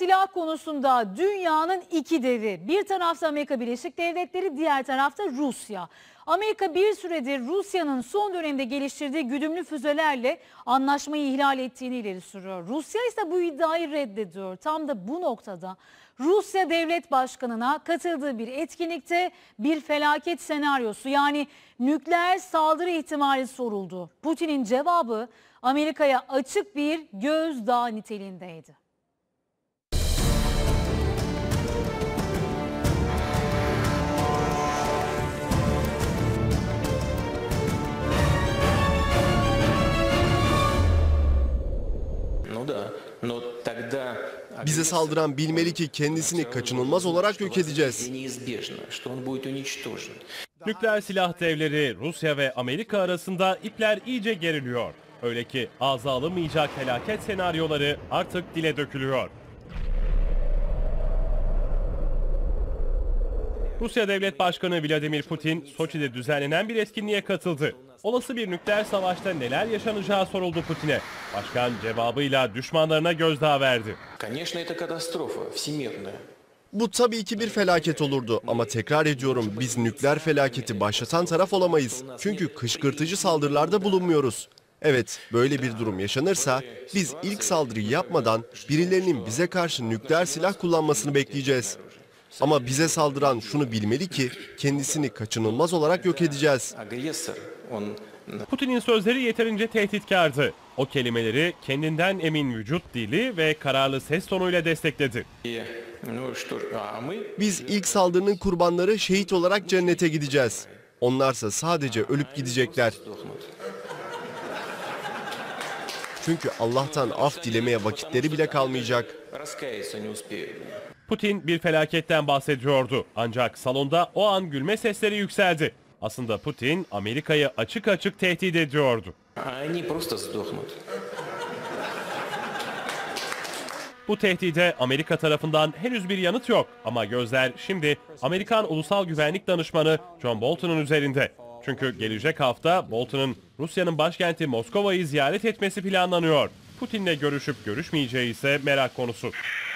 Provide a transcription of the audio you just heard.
silah konusunda dünyanın iki devi. Bir tarafta Amerika Birleşik Devletleri, diğer tarafta Rusya. Amerika bir süredir Rusya'nın son dönemde geliştirdiği güdümlü füzelerle anlaşmayı ihlal ettiğini ileri sürüyor. Rusya ise bu iddiayı reddediyor. Tam da bu noktada Rusya Devlet Başkanı'na katıldığı bir etkinlikte bir felaket senaryosu, yani nükleer saldırı ihtimali soruldu. Putin'in cevabı Amerika'ya açık bir gözdağı niteliğindeydi. Bize saldıran bilmeli ki kendisini kaçınılmaz olarak yok edeceğiz. Nükleer silah devleri Rusya ve Amerika arasında ipler iyice geriliyor. Öyle ki ağza alınmayacak felaket senaryoları artık dile dökülüyor. Rusya Devlet Başkanı Vladimir Putin, Soçi'de düzenlenen bir etkinliğe katıldı. Olası bir nükleer savaşta neler yaşanacağı soruldu Putin'e. Başkan cevabıyla düşmanlarına gözdağı verdi. Bu tabii ki bir felaket olurdu ama tekrar ediyorum, biz nükleer felaketi başlatan taraf olamayız. Çünkü kışkırtıcı saldırılarda bulunmuyoruz. Evet, böyle bir durum yaşanırsa biz ilk saldırıyı yapmadan birilerinin bize karşı nükleer silah kullanmasını bekleyeceğiz. Ama bize saldıran şunu bilmeli ki kendisini kaçınılmaz olarak yok edeceğiz. Putin'in sözleri yeterince tehditkardı. O kelimeleri kendinden emin vücut dili ve kararlı ses tonuyla destekledi. Biz ilk saldırının kurbanları şehit olarak cennete gideceğiz. Onlarsa sadece ölüp gidecekler. Çünkü Allah'tan af dilemeye vakitleri bile kalmayacak. Putin bir felaketten bahsediyordu. Ancak salonda o an gülme sesleri yükseldi. Aslında Putin Amerika'yı açık açık tehdit ediyordu. Bu tehdide Amerika tarafından henüz bir yanıt yok. Ama gözler şimdi Amerikan Ulusal Güvenlik Danışmanı John Bolton'un üzerinde. Çünkü gelecek hafta Bolton'un Rusya'nın başkenti Moskova'yı ziyaret etmesi planlanıyor. Putin'le görüşüp görüşmeyeceği ise merak konusu.